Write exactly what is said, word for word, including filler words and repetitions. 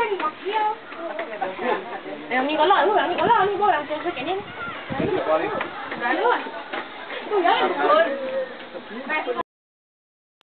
Em đi có lợi không? Em đi có lợi đi, bố làm cái cái này. Đấy rồi. Tôi nhớ rồi.